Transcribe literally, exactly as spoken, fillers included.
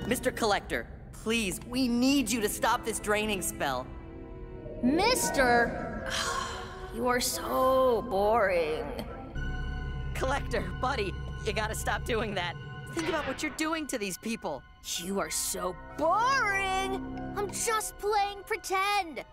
Mister Collector, please, we need you to stop this draining spell. Mister, you are so boring. Collector, buddy, you gotta stop doing that. Think about what you're doing to these people. You are so boring. I'm just playing pretend.